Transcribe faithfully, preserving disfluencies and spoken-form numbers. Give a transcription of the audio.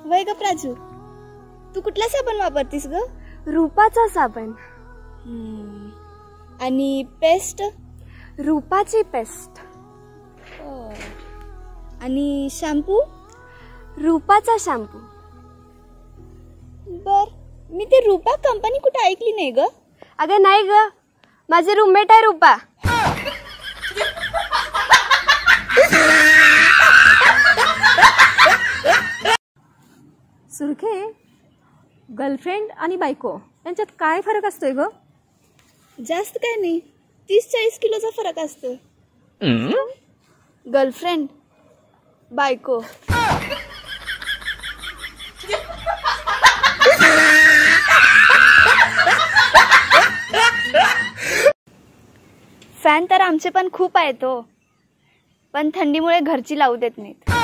वय ग प्राजू, तू कुठला साबण वापरतीस ग? रूपाचा साबण. आणि पेस्ट? रूपाची पेस्ट. आणि शॅम्पू? रूपाचा शॅम्पू. बर, मी ते रूपा कंपनी कुठे ऐकली नाही ग. अगं नाही ग, माझे रूममेट आहे रूपा. सुरखे, गर्लफ्रेंड आणि बायको यांच्यात काय फरक असतोय ग? जास्त काय नाही, तीस चाळीस किलोचा फरक असतो. गर्लफ्रेंड, बायको. फॅन तर आमचे पण खूप आहेत हो, पण थंडीमुळे घरची लावू देत नाहीत.